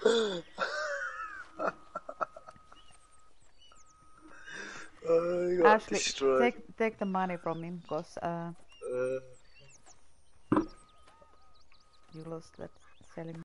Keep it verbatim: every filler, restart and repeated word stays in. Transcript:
Oh, you got Ashley, destroyed. take take the money from him, cause uh, Uh, you lost that selling.